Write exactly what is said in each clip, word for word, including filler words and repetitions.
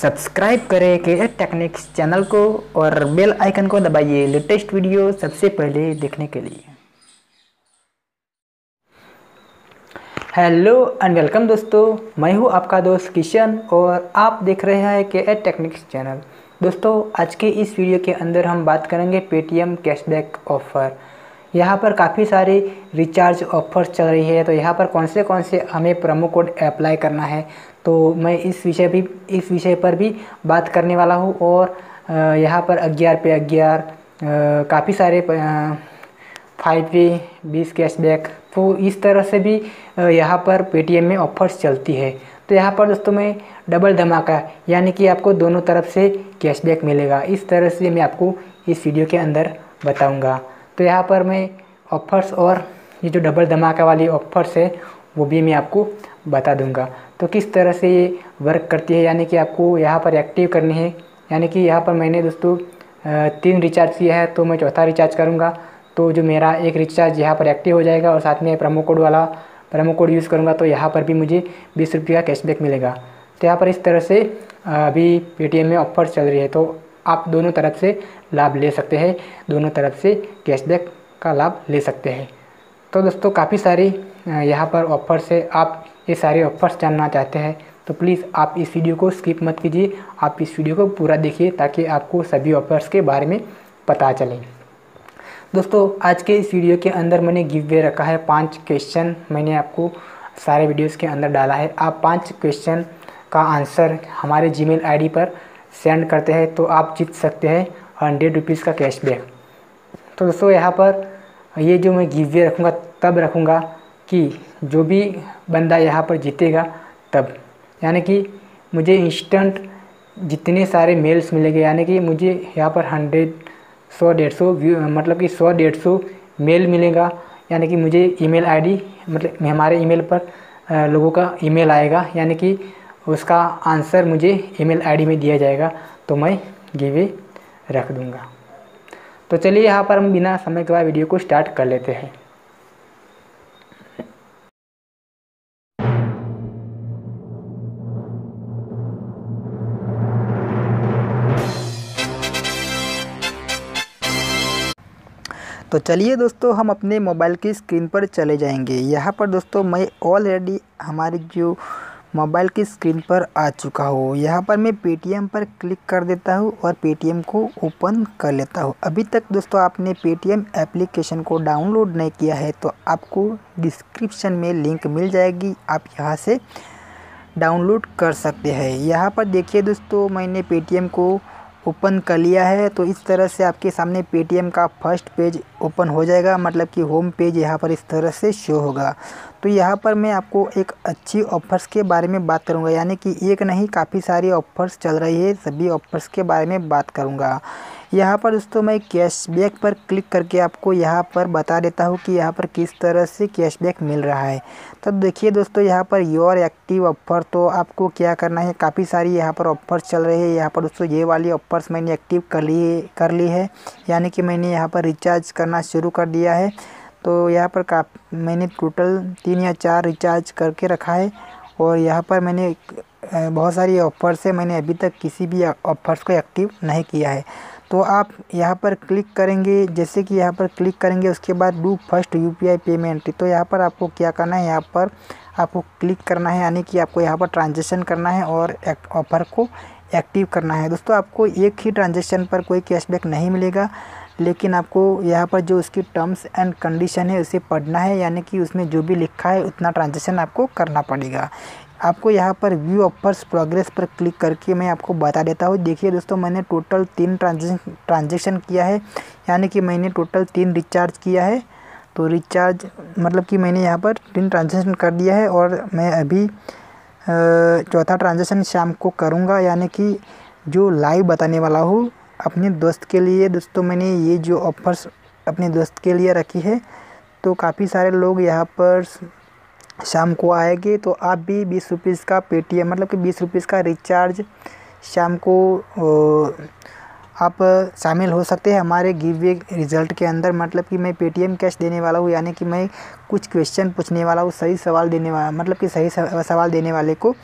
Subscribe करें के eight techniques channel को और बेल आइकन को दबाइए लेटेस्ट वीडियो सबसे पहले देखने के लिए। हेलो एंड वेलकम दोस्तों, मैं हूं आपका दोस्त किशन और आप देख रहे हैं के एट टेक्निक्स चैनल। दोस्तों, आज के इस वीडियो के अंदर हम बात करेंगे पेटीएम कैशबैक ऑफ़र। यहाँ पर काफ़ी सारे रिचार्ज ऑफर्स चल रही है, तो यहाँ पर कौन से कौन से हमें प्रोमो कोड अप्लाई करना है, तो मैं इस विषय भी इस विषय पर भी बात करने वाला हूँ। और यहाँ पर ग्यारह पे ग्यारह काफ़ी सारे फाइव पे बीस कैशबैक, तो इस तरह से भी यहाँ पर पेटीएम में ऑफर्स चलती है। तो यहाँ पर दोस्तों मैं डबल धमाका यानी कि आपको दोनों तरफ से कैशबैक मिलेगा, इस तरह से मैं आपको इस वीडियो के अंदर बताऊँगा। तो यहाँ पर मैं ऑफ़र्स और ये जो डबल धमाका वाली ऑफ़र्स है वो भी मैं आपको बता दूंगा। तो किस तरह से ये वर्क करती है, यानी कि आपको यहाँ पर एक्टिव करनी है। यानी कि यहाँ पर मैंने दोस्तों तीन रिचार्ज किया है, तो मैं चौथा रिचार्ज करूँगा तो जो मेरा एक रिचार्ज यहाँ पर एक्टिव हो जाएगा और साथ में प्रोमो कोड वाला प्रोमो कोड यूज़ करूँगा तो यहाँ पर भी मुझे बीस रुपये का कैशबैक मिलेगा। तो यहाँ पर इस तरह से अभी पेटीएम में ऑफ़र चल रही है, तो आप दोनों तरफ से लाभ ले सकते हैं, दोनों तरफ से कैशबैक का लाभ ले सकते हैं। तो दोस्तों काफ़ी सारी यहाँ पर ऑफ़र्स है, आप ये सारे ऑफ़र्स जानना चाहते हैं तो प्लीज़ आप इस वीडियो को स्किप मत कीजिए, आप इस वीडियो को पूरा देखिए ताकि आपको सभी ऑफ़र्स के बारे में पता चले। दोस्तों, आज के इस वीडियो के अंदर मैंने गिव वे रखा है, पाँच क्वेश्चन मैंने आपको सारे वीडियोज़ के अंदर डाला है। आप पाँच क्वेश्चन का आंसर हमारे जीमेल आईडी पर सेंड करते हैं तो आप जीत सकते हैं हंड्रेड रुपीज़ का कैशबैक। तो दोस्तों यहाँ पर ये जो मैं गिव वे रखूँगा तब रखूँगा कि जो भी बंदा यहाँ पर जीतेगा तब, यानी कि मुझे इंस्टेंट जितने सारे मेल्स मिलेंगे, यानी कि मुझे यहाँ पर हंड्रेड सौ डेढ़ सौ मतलब कि सौ डेढ़ सौ मेल मिलेगा। यानी कि मुझे ईमेल आईडी मतलब हमारे ईमेल पर लोगों का ईमेल आएगा, यानी कि उसका आंसर मुझे ईमेल आईडी में दिया जाएगा, तो मैं गिवे रख दूंगा। तो चलिए यहाँ पर हम बिना समय के बाद वीडियो को स्टार्ट कर लेते हैं। तो चलिए दोस्तों, हम अपने मोबाइल की स्क्रीन पर चले जाएंगे। यहाँ पर दोस्तों मैं ऑलरेडी हमारी जो मोबाइल की स्क्रीन पर आ चुका हूँ। यहाँ पर मैं पेटीएम पर क्लिक कर देता हूँ और पेटीएम को ओपन कर लेता हूँ। अभी तक दोस्तों आपने पेटीएम एप्लीकेशन को डाउनलोड नहीं किया है तो आपको डिस्क्रिप्शन में लिंक मिल जाएगी, आप यहाँ से डाउनलोड कर सकते हैं। यहाँ पर देखिए दोस्तों, मैंने पेटीएम को ओपन कर लिया है, तो इस तरह से आपके सामने पेटीएम का फर्स्ट पेज ओपन हो जाएगा, मतलब कि होम पेज यहाँ पर इस तरह से शो होगा। तो यहाँ पर मैं आपको एक अच्छी ऑफ़र्स के बारे में बात करूँगा, यानी कि एक नहीं काफ़ी सारी ऑफ़र्स चल रही है, सभी ऑफ़र्स के बारे में बात करूँगा। यहाँ पर दोस्तों मैं कैशबैक पर क्लिक करके आपको यहाँ पर बता देता हूँ कि यहाँ पर किस तरह से कैशबैक मिल रहा है। तो देखिए दोस्तों, यहाँ पर योर एक्टिव ऑफ़र, तो आपको क्या करना है, काफ़ी सारी यहाँ पर ऑफ़र्स चल रही है। यहाँ पर दोस्तों ये वाली ऑफ़र्स मैंने एक्टिव कर ली कर ली है, यानी कि मैंने यहाँ पर रिचार्ज करना शुरू कर दिया है। तो यहाँ पर का मैंने टोटल तीन या चार रिचार्ज करके रखा है और यहाँ पर मैंने बहुत सारी ऑफ़र्स है, मैंने अभी तक किसी भी ऑफ़र्स को एक्टिव नहीं किया है। तो आप यहाँ पर क्लिक करेंगे, जैसे कि यहाँ पर क्लिक करेंगे उसके बाद डू फर्स्ट यूपीआई पेमेंट, तो यहाँ पर आपको क्या करना है, यहाँ पर आपको क्लिक करना है, यानी कि आपको यहाँ पर ट्रांजैक्शन करना है और ऑफ़र को एक्टिव करना है। दोस्तों आपको एक ही ट्रांजैक्शन पर कोई कैशबैक नहीं मिलेगा, लेकिन आपको यहाँ पर जो उसकी टर्म्स एंड कंडीशन है उसे पढ़ना है, यानी कि उसमें जो भी लिखा है उतना ट्रांजैक्शन आपको करना पड़ेगा। आपको यहाँ पर व्यू ऑफ़र्स प्रोग्रेस पर क्लिक करके मैं आपको बता देता हूँ। देखिए दोस्तों, मैंने टोटल तीन ट्रांजेक्शन ट्रांजेक्शन किया है, यानी कि मैंने टोटल तीन रिचार्ज किया है। तो रिचार्ज मतलब कि मैंने यहाँ पर तीन ट्रांजेक्शन कर दिया है और मैं अभी चौथा ट्रांजेक्शन शाम को करूँगा, यानी कि जो लाइव बताने वाला हूँ अपने दोस्त के लिए। दोस्तों मैंने ये जो ऑफ़र्स अपने दोस्त के लिए रखी है, तो काफ़ी सारे लोग यहाँ पर शाम को आएंगे, तो आप भी बीस रुपीज़ का पेटीएम मतलब कि बीस रुपीज़ का रिचार्ज शाम को आप शामिल हो सकते हैं हमारे गिव वे रिज़ल्ट के अंदर। मतलब कि मैं पेटीएम कैश देने वाला हूँ, यानी कि मैं कुछ क्वेश्चन पूछने वाला हूँ, सही सवाल देने वाला मतलब कि सही सवाल देने वाले को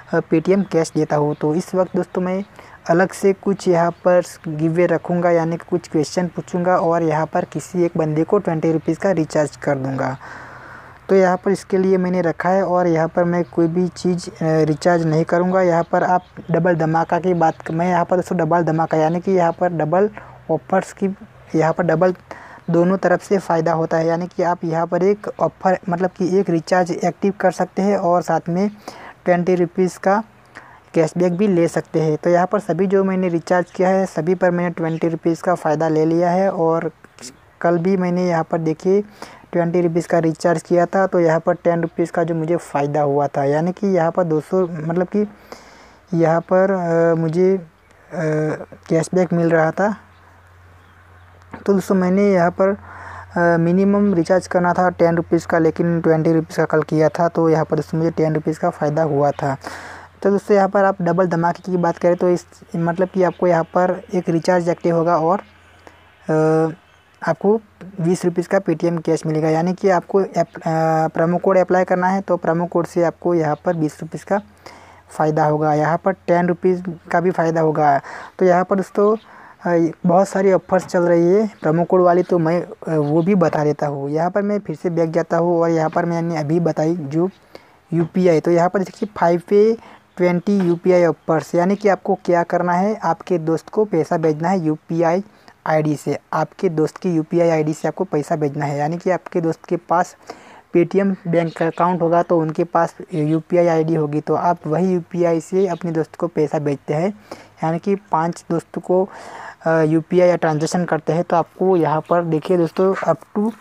पेटीएम कैश देता हूँ। तो इस वक्त दोस्तों मैं अलग से कुछ यहाँ पर गिवे रखूँगा, यानी कि कुछ क्वेश्चन पूछूँगा और यहाँ पर किसी एक बंदे को ट्वेंटी रुपीज़ का रिचार्ज कर दूँगा। तो यहाँ पर इसके लिए मैंने रखा है और यहाँ पर मैं कोई भी चीज़ रिचार्ज नहीं करूँगा। यहाँ पर आप डबल धमाका की बात, मैं यहाँ पर दोस्तों डबल धमाका यानी कि यहाँ पर डबल ऑफर्स की, यहाँ पर डबल दोनों तरफ से फ़ायदा होता है। यानी कि आप यहाँ पर एक ऑफ़र मतलब कि एक रिचार्ज एक्टिव कर सकते हैं और साथ में ट्वेंटी रुपीज़ का कैशबैक भी ले सकते हैं। तो यहाँ पर सभी जो मैंने रिचार्ज किया है सभी पर मैंने ट्वेंटी रुपीज़ का फ़ायदा ले लिया है। और कल भी मैंने यहाँ पर देखिए ट्वेंटी रुपीज़ का रिचार्ज किया था, तो यहाँ पर टेन रुपीज़ का जो मुझे फ़ायदा हुआ था, यानी कि यहाँ पर दो सौ मतलब कि यहाँ पर आ, मुझे कैशबैक मिल रहा था। तो दोस्तों मैंने यहाँ पर मिनिमम रिचार्ज करना था टेन रुपीज़ का, लेकिन ट्वेंटी रुपीज़ का कल किया था, तो यहाँ पर दोस्तों मुझे टेन रुपीज़ का फ़ायदा हुआ था। तो दोस्तों यहाँ पर आप डबल धमाके की बात करें तो इस मतलब कि आपको यहाँ पर एक रिचार्ज एक्टिव होगा और आ, आपको बीस रुपीज़ का पेटीएम कैश मिलेगा। यानी कि आपको प्रोमो कोड अप्लाई करना है, तो प्रोमो कोड से आपको यहाँ पर बीस रुपीज़ का फ़ायदा होगा। यहाँ पर टेन रुपीज़ का भी फ़ायदा होगा। तो यहाँ पर दोस्तों बहुत सारी ऑफ़र्स चल रही है प्रोमो कोड वाली, तो मैं वो भी बता देता हूँ। यहाँ पर मैं फिर से बैक जाता हूँ और यहाँ पर मैंने अभी बताई जो यूपीआई, तो यहाँ पर देखिए फाइव पे ट्वेंटी यूपीआई ऑफ़र्स, यानी कि आपको क्या करना है, आपके दोस्त को पैसा भेजना है यूपीआई आईडी से, आपके दोस्त की यूपीआई आईडी से आपको पैसा भेजना है। यानी कि आपके दोस्त के पास पेटीएम बैंक अकाउंट होगा तो उनके पास यूपीआई आईडी होगी, तो आप वही यूपीआई से अपने दोस्त को पैसा भेजते हैं। यानी कि पांच दोस्तों को यूपीआई ट्रांजैक्शन करते हैं, तो आपको यहाँ पर देखिए दोस्तों अप टू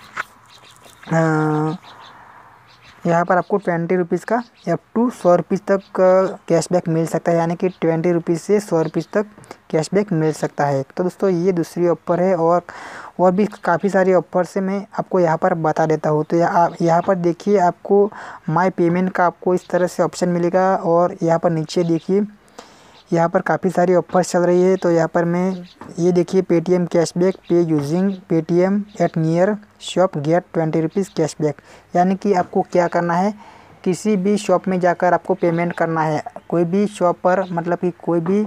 यहाँ पर आपको ट्वेंटी रुपीज़ का अप टू सौ रुपीज़ तक कैशबैक मिल सकता है। यानी कि ट्वेंटी रुपीज़ से सौ रुपीज़ तक कैशबैक मिल सकता है। तो दोस्तों ये दूसरी ऑफ़र है और और भी काफ़ी सारी ऑफ़र से मैं आपको यहाँ पर बता देता हूँ। तो यहाँ यहाँ पर देखिए आपको माय पेमेंट का आपको इस तरह से ऑप्शन मिलेगा और यहाँ पर नीचे देखिए यहाँ पर काफ़ी सारी ऑफ़र्स चल रही है। तो यहाँ पर मैं ये देखिए Paytm cashback pay using Paytm at near shop get twenty rupees cashback, यानी कि आपको क्या करना है, किसी भी शॉप में जाकर आपको पेमेंट करना है। कोई भी शॉप पर मतलब कि कोई भी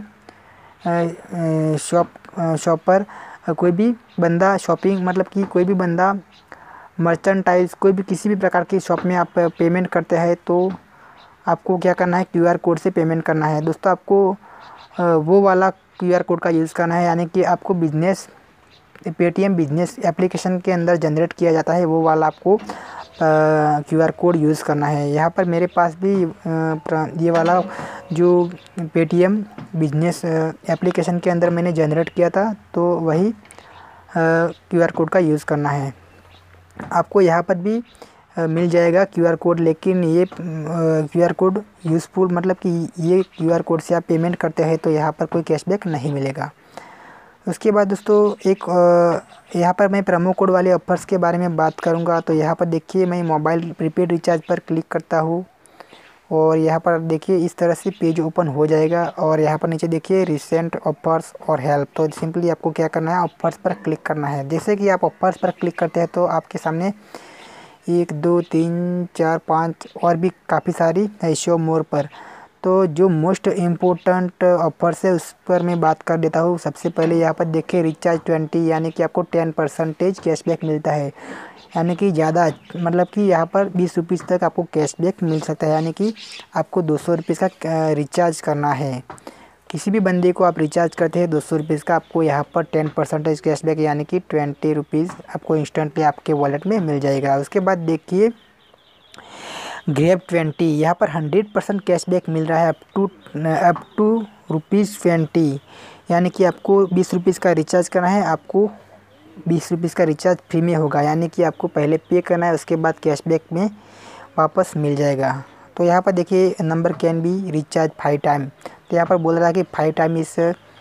शॉप शॉप पर कोई भी बंदा शॉपिंग मतलब कि कोई भी बंदा मर्चेंटाइज कोई भी किसी भी प्रकार की शॉप में आप पेमेंट करते हैं, तो आपको क्या करना है, क्यूआर कोड से पेमेंट करना है। दोस्तों आपको वो वाला क्यूआर कोड का यूज़ करना है, यानी कि आपको बिजनेस पेटीएम बिजनेस एप्लीकेशन के अंदर जनरेट किया जाता है, वो वाला आपको क्यूआर कोड यूज़ करना है। यहाँ पर मेरे पास भी ये वाला जो पेटीएम बिजनेस एप्लीकेशन के अंदर मैंने जनरेट किया था, तो वही क्यूआर कोड का यूज़ करना है। आपको यहाँ पर भी मिल जाएगा क्यूआर कोड, लेकिन ये क्यूआर कोड यूज़फुल मतलब कि ये क्यूआर कोड से आप पेमेंट करते हैं तो यहाँ पर कोई कैशबैक नहीं मिलेगा। उसके बाद दोस्तों एक यहाँ पर मैं प्रोमो कोड वाले ऑफ़र्स के बारे में बात करूँगा। तो यहाँ पर देखिए मैं मोबाइल प्रीपेड रिचार्ज पर क्लिक करता हूँ और यहाँ पर देखिए इस तरह से पेज ओपन हो जाएगा और यहाँ पर नीचे देखिए रिसेंट ऑफ़र्स और हेल्प। तो सिंपली आपको क्या करना है, ऑफ़र्स पर क्लिक करना है। जैसे कि आप ऑफ़र्स पर क्लिक करते हैं तो आपके सामने एक दो तीन चार पाँच और भी काफ़ी सारी है शो मोर पर। तो जो मोस्ट इम्पोर्टेंट ऑफ़र्स है उस पर मैं बात कर देता हूँ। सबसे पहले यहाँ पर देखिए रिचार्ज ट्वेंटी, यानी कि आपको टेन परसेंटेज कैशबैक मिलता है, यानी कि ज़्यादा मतलब कि यहाँ पर बीस रुपीज़ तक आपको कैशबैक मिल सकता है। यानी कि आपको दो सौ रुपीज़ का रिचार्ज करना है, किसी भी बंदे को आप रिचार्ज करते हैं दो सौ रुपीज़ का, आपको यहाँ पर टेन परसेंटेज कैशबैक यानी कि ट्वेंटी रुपीज़ आपको इंस्टेंटली आपके वॉलेट में मिल जाएगा। उसके बाद देखिए ग्रैब ट्वेंटी, यहाँ पर हंड्रेड परसेंट कैशबैक मिल रहा है up to up to rupees twenty, यानी कि आपको बीस रुपीज़ का रिचार्ज करना है, आपको बीस रुपीज़ का रिचार्ज फ्री में होगा। यानी कि आपको पहले पे करना है, उसके बाद कैशबैक में वापस मिल जाएगा। तो यहाँ पर देखिए number can be recharge five time, तो यहाँ पर बोल रहा है कि फाइव टाइम इस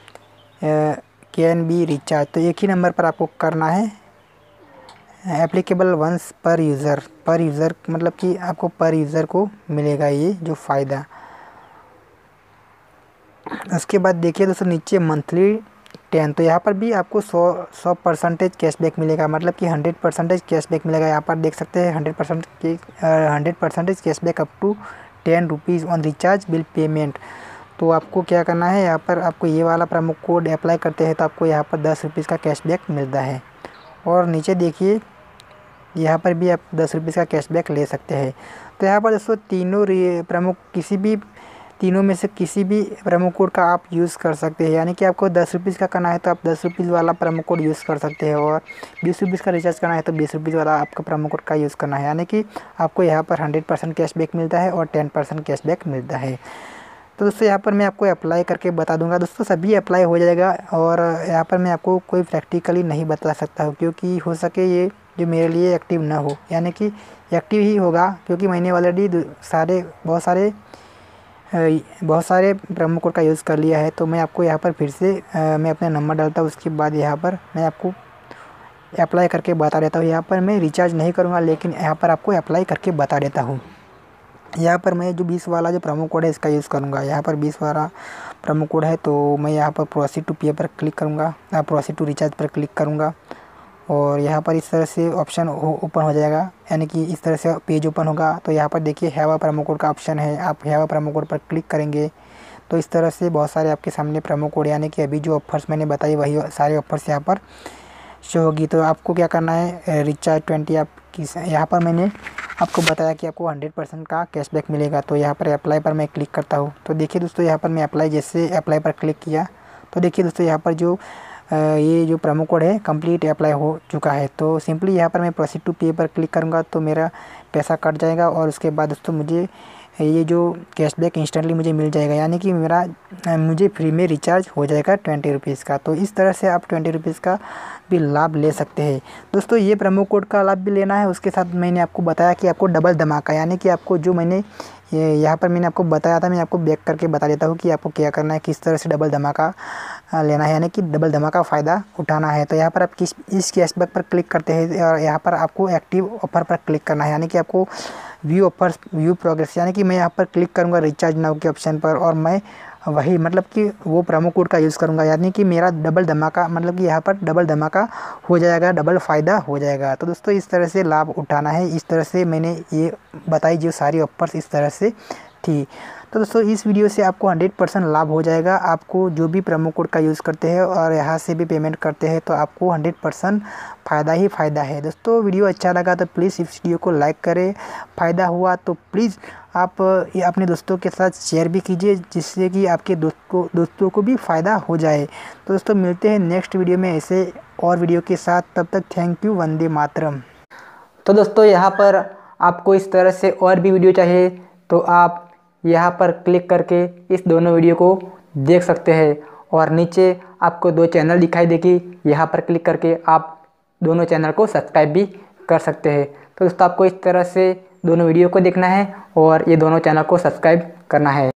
कैन बी रिचार्ज, तो एक ही नंबर पर आपको करना है। Applicable once per user, per user मतलब कि आपको पर यूज़र को मिलेगा ये जो फ़ायदा। उसके बाद देखिए दोस्तों नीचे मंथली टेन, तो यहाँ पर भी आपको सौ सौ परसेंटेज कैशबैक मिलेगा, मतलब कि हंड्रेड परसेंटेज कैशबैक मिलेगा। यहाँ पर देख सकते हैं हंड्रेड परसेंट की hundred percentage cashback up to ten rupees on recharge bill payment. तो आपको क्या करना है, यहाँ पर आपको ये वाला प्रोमो कोड अप्लाई करते हैं तो आपको यहाँ पर दस रुपीज़ का कैशबैक मिलता है। और नीचे देखिए यहाँ पर भी आप दस रुपीज़ का कैशबैक ले सकते हैं। तो यहाँ पर दोस्तों तीनों प्रोमो किसी भी तीनों में से किसी भी प्रोमो कोड का आप यूज़ कर सकते हैं। यानी कि आपको दस रुपीज़ का करना है तो आप दस रुपीज़ वाला प्रोमो कोड यूज़ कर सकते हैं, और बीस रुपीज़ का रिचार्ज करना है तो बीस रुपीज़ वाला आपका प्रोमो कोड का यूज़ करना है। यानी कि आपको यहाँ पर हंड्रेड परसेंट कैशबैक मिलता है और टेन परसेंट कैशबैक मिलता है। तो दोस्तों यहाँ पर मैं आपको अप्लाई करके बता दूंगा। दोस्तों सभी अप्लाई हो जाएगा, और यहाँ पर मैं आपको कोई प्रैक्टिकली नहीं बता सकता हूँ, क्योंकि हो सके ये जो मेरे लिए एक्टिव ना हो। यानी कि एक्टिव ही होगा, क्योंकि मैंने ऑलरेडी सारे बहुत सारे बहुत सारे प्रोमो कोड का यूज़ कर लिया है। तो मैं आपको यहाँ पर फिर से आ, मैं अपना नंबर डालता हूँ, उसके बाद यहाँ पर मैं आपको अप्लाई करके बता देता हूँ। यहाँ पर मैं रिचार्ज नहीं करूँगा, लेकिन यहाँ पर आपको अप्लाई करके बता देता हूँ। यहाँ पर मैं जो बीस वाला जो प्रोमो कोड है इसका यूज़ करूँगा। यहाँ पर बीस वाला प्रोमो कोड है, तो मैं यहाँ पर प्रोसीड टू पे पर क्लिक करूँगा, प्रोसीड टू रिचार्ज पर क्लिक करूँगा, और यहाँ पर इस तरह से ऑप्शन ओपन हो जाएगा। यानी कि इस तरह से पेज ओपन होगा। तो यहाँ पर देखिए हैव अ प्रोमो कोड का ऑप्शन है, आप हैव अ प्रोमो कोड पर क्लिक करेंगे तो इस तरह से बहुत सारे आपके सामने प्रोमो कोड, यानी कि अभी जो ऑफर्स मैंने बताई वही सारे ऑफर्स यहाँ पर शो होगी। तो आपको क्या करना है, रिचार्ज ट्वेंटी आप किस यहाँ पर मैंने आपको बताया कि आपको हंड्रेड परसेंट का कैशबैक मिलेगा। तो यहाँ पर अप्लाई पर मैं क्लिक करता हूँ। तो देखिए दोस्तों यहाँ पर मैं अप्लाई जैसे अप्लाई पर क्लिक किया तो देखिए दोस्तों यहाँ पर जो ये जो प्रोमो कोड है कंप्लीट अप्लाई हो चुका है। तो सिंपली यहाँ पर मैं प्रोसीड टू पे पर क्लिक करूँगा तो मेरा पैसा कट जाएगा, और उसके बाद दोस्तों मुझे ये जो कैशबैक इंस्टेंटली मुझे मिल जाएगा। यानी कि मेरा मुझे फ्री में रिचार्ज हो जाएगा ट्वेंटी रुपीज़ का। तो इस तरह से आप ट्वेंटी रुपीज़ का भी लाभ ले सकते हैं। दोस्तों ये प्रोमो कोड का लाभ भी लेना है, उसके साथ मैंने आपको बताया कि आपको डबल धमाका, यानी कि आपको जो मैंने ये यहाँ पर मैंने आपको बताया था, मैं आपको बैक करके बता देता हूँ कि आपको क्या करना है, किस तरह से डबल धमाका लेना है, यानी कि डबल धमाका फ़ायदा उठाना है। तो यहाँ पर आप किस इस कैशबैक पर क्लिक करते हैं, और यहाँ पर आपको एक्टिव ऑफर पर क्लिक करना है। यानी कि आपको व्यू ऑफर्स व्यू प्रोग्रेस, यानी कि मैं यहाँ पर क्लिक करूँगा रिचार्ज नाउ के ऑप्शन पर, और मैं वही मतलब कि वो प्रोमो कोड का यूज़ करूँगा। यानी कि मेरा डबल धमाका मतलब कि यहाँ पर डबल धमाका हो जाएगा, डबल फ़ायदा हो जाएगा। तो दोस्तों इस तरह से लाभ उठाना है। इस तरह से मैंने ये बताई जो सारी ऑफर्स इस तरह से थी। तो दोस्तों इस वीडियो से आपको हंड्रेड परसेंट लाभ हो जाएगा। आपको जो भी प्रोमो कोड का यूज़ करते हैं और यहाँ से भी पेमेंट करते हैं तो आपको हंड्रेड परसेंट फ़ायदा ही फ़ायदा है। दोस्तों वीडियो अच्छा लगा तो प्लीज़ इस वीडियो को लाइक करें, फ़ायदा हुआ तो प्लीज़ आप ये अपने दोस्तों के साथ शेयर भी कीजिए, जिससे कि आपके दोस्त को दोस्तों को भी फ़ायदा हो जाए। तो दोस्तों मिलते हैं नेक्स्ट वीडियो में ऐसे और वीडियो के साथ, तब तक थैंक यू, वंदे मातरम। तो दोस्तों यहाँ पर आपको इस तरह से और भी वीडियो चाहिए तो आप यहाँ पर क्लिक करके इस दोनों वीडियो को देख सकते हैं, और नीचे आपको दो चैनल दिखाई देगी, यहाँ पर क्लिक करके आप दोनों चैनल को सब्सक्राइब भी कर सकते हैं। तो दोस्तों आपको इस तरह से दोनों वीडियो को देखना है और ये दोनों चैनल को सब्सक्राइब करना है।